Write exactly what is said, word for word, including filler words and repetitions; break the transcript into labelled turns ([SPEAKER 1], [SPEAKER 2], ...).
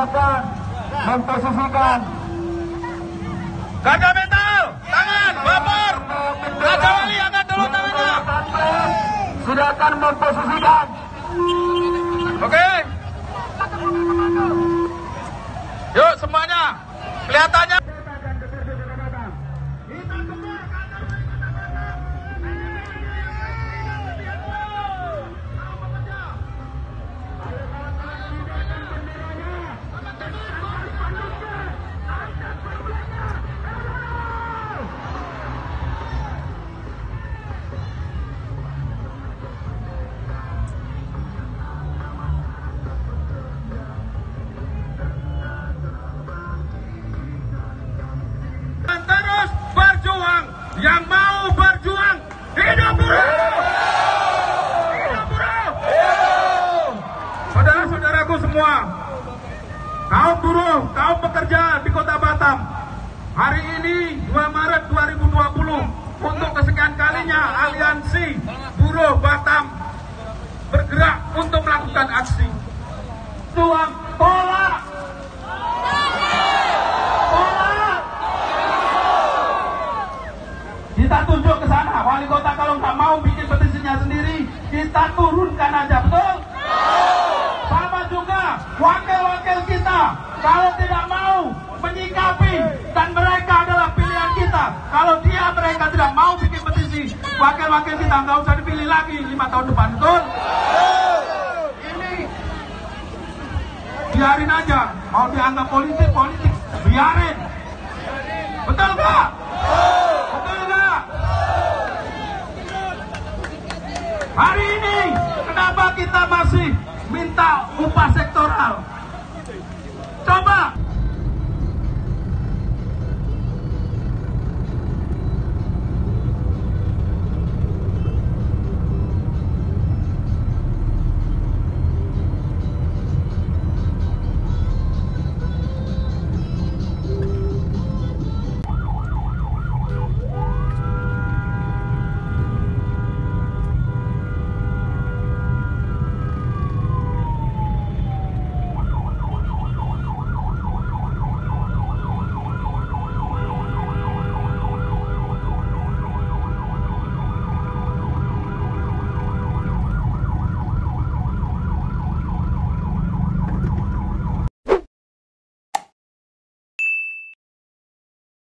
[SPEAKER 1] silakan memposisikan.
[SPEAKER 2] Gajah mental, tangan, vapor. Raja Wali angkat dulu tangannya.
[SPEAKER 1] Silakan memposisikan.
[SPEAKER 2] Oke. Yuk semuanya, kelihatannya. Terus berjuang, yang mau berjuang, hidup buruh! Hidup buruh! Saudara-saudaraku semua, kaum buruh, kaum pekerja di Kota Batam, hari ini dua Maret dua ribu dua puluh, untuk kesekian kalinya Aliansi Buruh Batam bergerak untuk melakukan aksi. Tuang tolak! Kita tunjuk ke sana, wali kota kalau nggak mau bikin petisinya sendiri, kita turunkan aja, betul? Sama juga wakil-wakil kita, kalau tidak mau menyikapi dan mereka adalah pilihan kita, kalau dia mereka tidak mau bikin petisi, wakil-wakil kita nggak usah dipilih lagi lima tahun depan, betul? Ini biarin aja, mau dianggap politik, politik.